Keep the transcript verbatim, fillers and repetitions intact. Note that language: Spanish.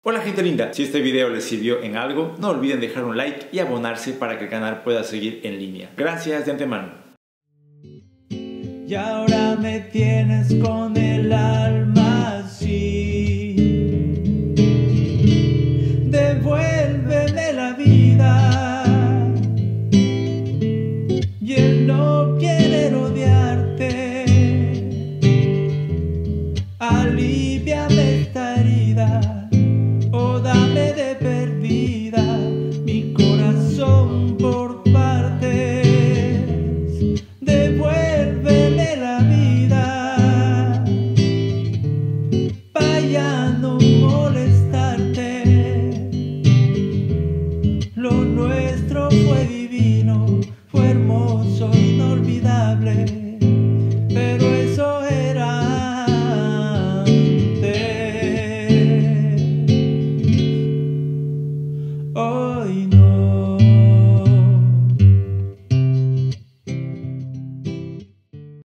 Hola gente linda, si este video les sirvió en algo, no olviden dejar un like y abonarse para que el canal pueda seguir en línea. Gracias de antemano. Y ahora me tienes con el alma así de vuelta.